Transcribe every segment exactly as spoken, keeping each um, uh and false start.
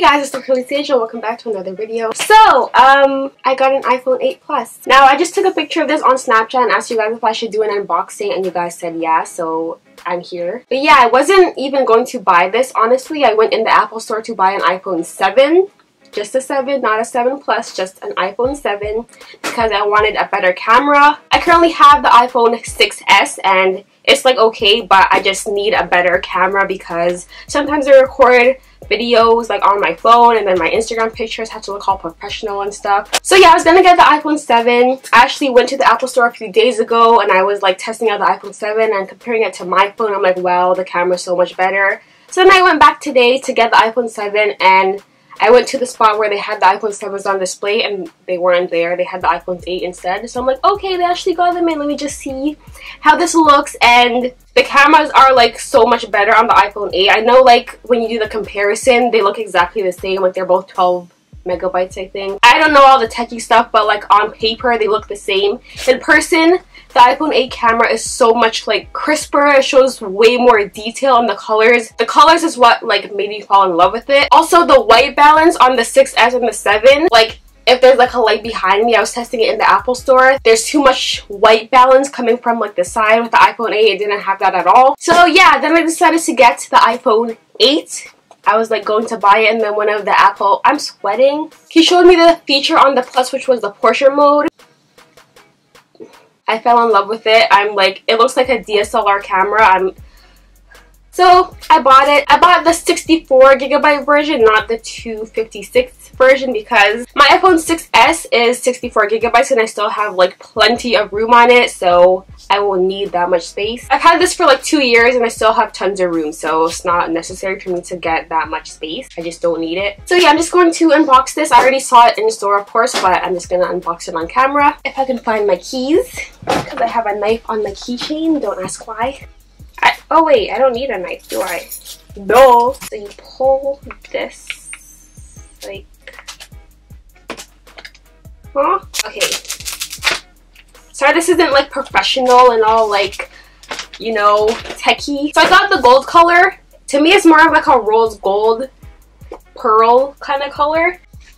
Hey guys, it's TheCurlySage and welcome back to another video. So, um, I got an iPhone eight Plus. Now, I just took a picture of this on Snapchat and asked you guys if I should do an unboxing, and you guys said yeah, so I'm here. But yeah, I wasn't even going to buy this, honestly. I went in the Apple store to buy an iPhone seven. Just a seven, not a seven Plus, just an iPhone seven because I wanted a better camera. I currently have the iPhone six S and it's like okay, but I just need a better camera because sometimes I record videos like on my phone and then my Instagram pictures have to look all professional and stuff. So yeah, I was gonna get the iPhone seven. I actually went to the Apple store a few days ago and I was like testing out the iPhone seven and comparing it to my phone. I'm like, wow, the camera's so much better. So then I went back today to get the iPhone seven and I went to the spot where they had the iPhone sevens on display and they weren't there. They had the iPhone eight instead. So I'm like, okay, they actually got them in. Let me just see how this looks. And the cameras are like so much better on the iPhone eight. I know like when you do the comparison, they look exactly the same. Like they're both twelve megabytes, I think. I don't know all the techie stuff, but like on paper, they look the same. In person, the iPhone eight camera is so much like crisper. It shows way more detail on the colors. The colors is what like made me fall in love with it. Also, the white balance on the six S and the seven, like if there's like a light behind me, I was testing it in the Apple store, there's too much white balance coming from like the side. With the iPhone eight, it didn't have that at all. So yeah, then I decided to get the iPhone eight. I was like going to buy it and then one of the Apple, I'm sweating. He showed me the feature on the Plus, which was the portrait mode. I fell in love with it. I'm like, it looks like a D S L R camera. I'm so I bought it. I bought the sixty-four gigabyte version, not the two fifty-six version, because my iPhone six S is sixty-four gigabytes and I still have like plenty of room on it, so I won't need that much space. I've had this for like two years and I still have tons of room, so it's not necessary for me to get that much space. I just don't need it. So yeah, I'm just going to unbox this. I already saw it in the store, of course, but I'm just gonna unbox it on camera. If I can find my keys, because I have a knife on my keychain. Don't ask why. I, oh wait, I don't need a knife, do I? No. So you pull this, like, huh? Okay. Sorry, this isn't like professional and all like, you know, techie. So I got the gold color. To me, it's more of like a rose gold pearl kind of color.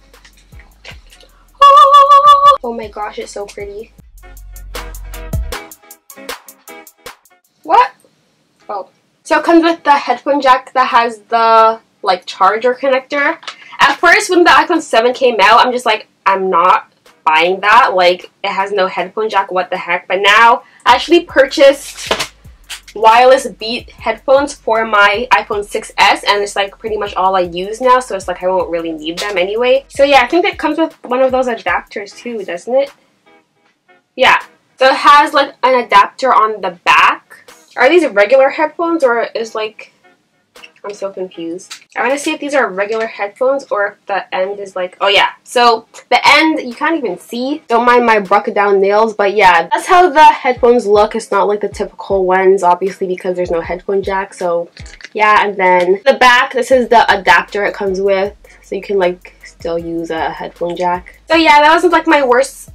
Oh, oh my gosh, it's so pretty. What? Oh. So it comes with the headphone jack that has the like charger connector. At first when the iPhone seven came out, I'm just like, I'm not buying that. Like, it has no headphone jack, what the heck. But now I actually purchased wireless Beat headphones for my iPhone six S and it's like pretty much all I use now, so it's like I won't really need them anyway. So yeah, I think it comes with one of those adapters too, doesn't it? Yeah. So it has like an adapter on the back. Are these regular headphones or is like, I'm so confused. I want to see if these are regular headphones or if the end is like, oh yeah. So the end, you can't even see. Don't mind my broken down nails, but yeah, that's how the headphones look. It's not like the typical ones, obviously, because there's no headphone jack. So yeah, and then the back, this is the adapter it comes with. So you can like still use a headphone jack. So yeah, that wasn't like my worst.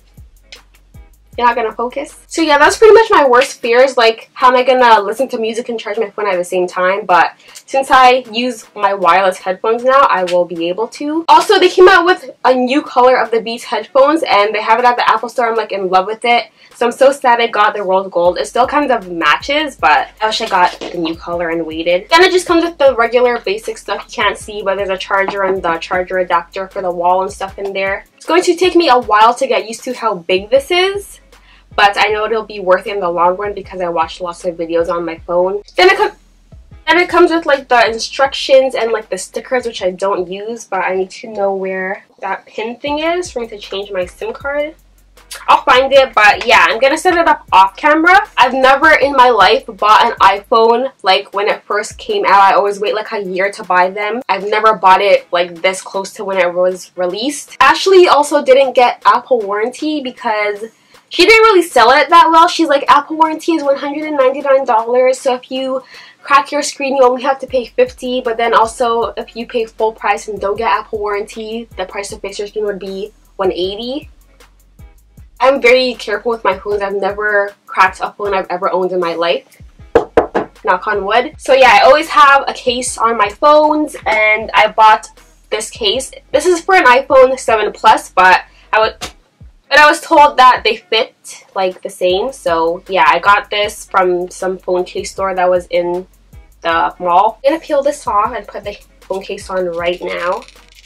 You're not gonna focus? So yeah, that's pretty much my worst fears, like how am I gonna listen to music and charge my phone at the same time, but since I use my wireless headphones now, I will be able to. Also, they came out with a new color of the Beats headphones and they have it at the Apple store. I'm like in love with it. So I'm so sad I got the rose gold. It still kind of matches, but I wish I got the new color and waited. Then it just comes with the regular basic stuff you can't see, but there's a charger and the charger adapter for the wall and stuff in there. It's going to take me a while to get used to how big this is, but I know it'll be worth it in the long run because I watched lots of videos on my phone. Then it, com then it comes with like the instructions and like the stickers, which I don't use, but I need to know where that pin thing is for me to change my SIM card. I'll find it, but yeah, I'm gonna set it up off camera. I've never in my life bought an iPhone like when it first came out. I always wait like a year to buy them. I've never bought it like this close to when it was released. Ashley also didn't get Apple warranty because she didn't really sell it that well. She's like, Apple warranty is one hundred ninety-nine dollars, so if you crack your screen, you only have to pay fifty dollars, but then also if you pay full price and don't get Apple warranty, the price to fix your screen would be one hundred eighty dollars. I'm very careful with my phones. I've never cracked a phone I've ever owned in my life. Knock on wood. So yeah, I always have a case on my phones, and I bought this case. This is for an iPhone seven Plus, but I would but I was told that they fit like the same. So yeah, I got this from some phone case store that was in the mall. I'm gonna peel this off and put the phone case on right now.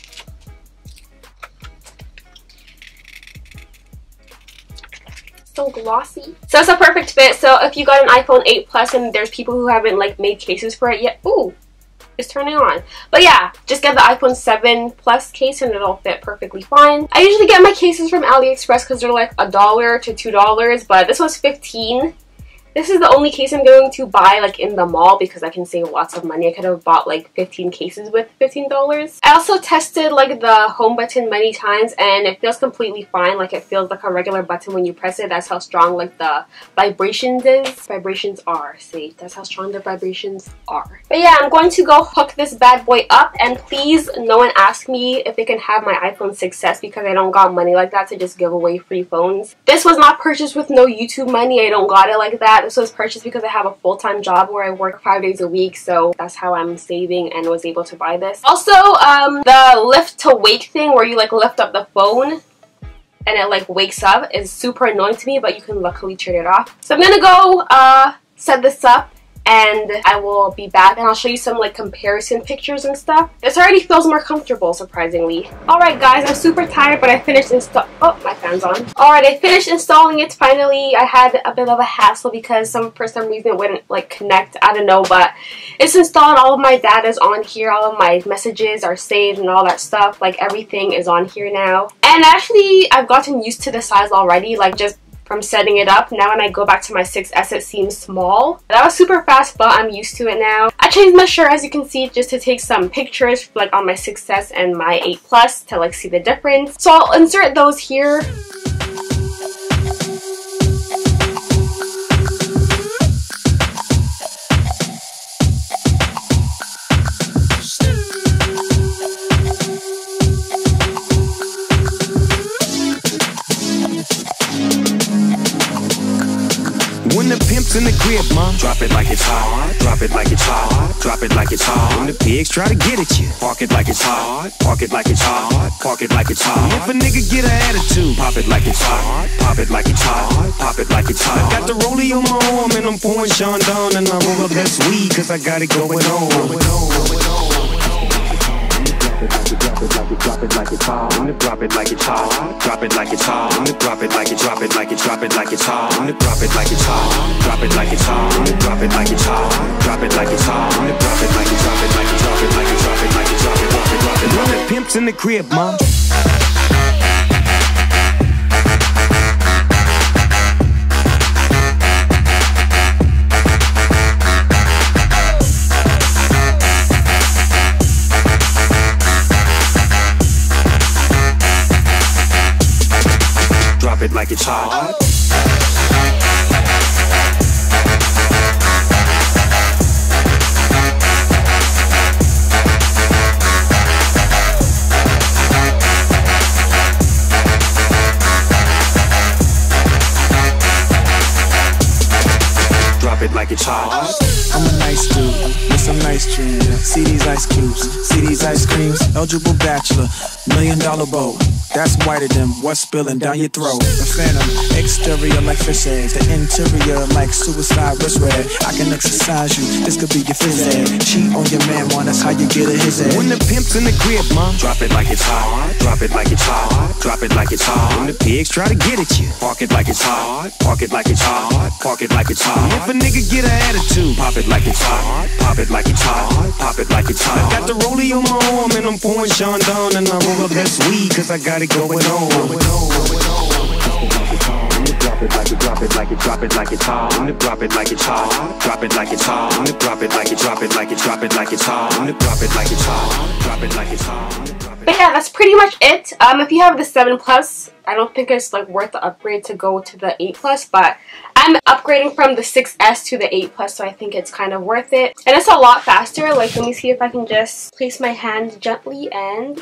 So glossy. So it's a perfect fit. So if you got an iPhone eight Plus and there's people who haven't like made cases for it yet, ooh, it's turning on. But yeah, just get the iPhone seven Plus case and it'll fit perfectly fine. I usually get my cases from AliExpress because they're like a dollar to two dollars, but this was fifteen. This is the only case I'm going to buy like in the mall because I can save lots of money. I could have bought like fifteen cases with fifteen dollars. I also tested like the home button many times and it feels completely fine. Like it feels like a regular button when you press it. That's how strong like the vibrations is. Vibrations are. See, that's how strong the vibrations are. But yeah, I'm going to go hook this bad boy up, and please no one ask me if they can have my iPhone six S because I don't got money like that to just give away free phones. This was not purchased with no YouTube money. I don't got it like that. This was purchased because I have a full-time job where I work five days a week, so that's how I'm saving and was able to buy this. Also, um, the lift to wake thing where you like lift up the phone and it like wakes up is super annoying to me, but you can luckily turn it off. So I'm gonna go uh, set this up and I will be back and I'll show you some like comparison pictures and stuff. This already feels more comfortable, surprisingly. Alright guys, I'm super tired, but I finished install- oh, my fan's on. Alright, I finished installing it finally. I had a bit of a hassle because some for some reason it wouldn't like connect. I don't know, but it's installed. All of my data is on here. All of my messages are saved and all that stuff. Like everything is on here now. And actually, I've gotten used to the size already. Like just from setting it up. Now when I go back to my six S, it seems small. That was super fast, but I'm used to it now. I changed my shirt, as you can see, just to take some pictures like on my six S and my eight Plus to like see the difference. So I'll insert those here. When the pimp's in the crib, mom, drop it like it's hot, drop it like it's hot, drop it like it's hot. When the pigs try to get at you, park it like it's hot, park it like it's hot, park it like it's hot. If a nigga get an attitude, pop it like it's hot, pop it like it's hot, pop it like it's hot. Got the rollie on my arm and I'm pouring Sean down and I roll up that weed cause I got it going on. Drop it like it's hot. Drop it like it's hot. Drop it like it's hot. Drop it like it, drop it like it, drop it like it's hot. Drop it like it's hot. Drop it like it's hot. Drop it like it's hot. Drop it like it's hot. Drop it like it, drop it like it, drop it like it, drop it like it, drop it, drop it, drop it. When the pimp's in the crib, mom. Drop it like it's hot. Drop it like it's hot. I'm a nice dude with some nice dreams. See these ice cubes, see these ice creams. Eligible bachelor, million dollar boat. That's whiter than what's spilling down your throat. The phantom, exterior like fish eggs. The interior like suicide wrist red. I can exercise you, this could be your phys ed. Cheat on your man, man, that's how you get a his head. When the pimp's in the crib, mom, drop it like it's hot. Drop it like it's hot. Drop it like it's hot. When the pigs try to get at you, park it like it's hot. Park it like it's hot. Park it like it's hot. If a nigga get an attitude, pop it like it's hot. Pop it like it's hot. Pop it like it's hot. Got the rollie on my arm and I'm pouring Sean down and I roll up that weed cause I got it going on. Drop it like it, drop it like it, drop it like it's hot. Drop it like it's hot. Drop it like it's hot. Drop it like it, drop it like it, drop it like it's hot. Drop it like it's hot. Drop it like it's hot. But yeah, that's pretty much it. Um, if you have the seven Plus, I don't think it's like worth the upgrade to go to the eight Plus, but I'm upgrading from the six S to the eight Plus, so I think it's kind of worth it. And it's a lot faster. Like, let me see if I can just place my hand gently and...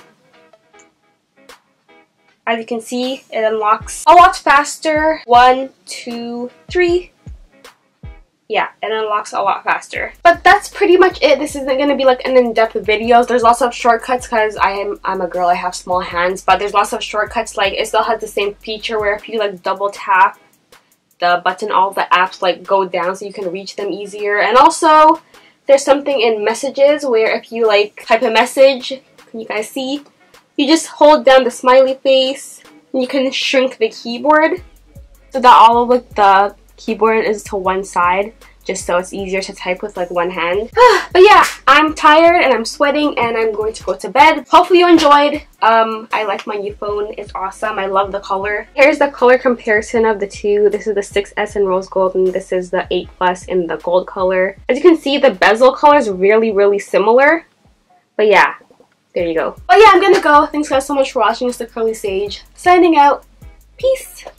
as you can see, it unlocks a lot faster. One, two, three. yeah, it unlocks a lot faster. But that's pretty much it. This isn't going to be like an in-depth video. There's lots of shortcuts because I am I'm a girl, I have small hands, but there's lots of shortcuts. Like, it still has the same feature where if you like double tap the button, all the apps like go down so you can reach them easier. And also there's something in messages where if you like type a message, can you guys see? You just hold down the smiley face and you can shrink the keyboard so that all of like the keyboard is to one side, just so it's easier to type with like one hand. But yeah, I'm tired and I'm sweating and I'm going to go to bed. Hopefully you enjoyed. Um, I like my new phone. It's awesome. I love the color. Here's the color comparison of the two. This is the six S in rose gold and this is the eight plus in the gold color. As you can see, the bezel color is really, really similar. But yeah, there you go. But yeah, I'm gonna go. Thanks guys so much for watching. It's the Curly Sage. Signing out. Peace.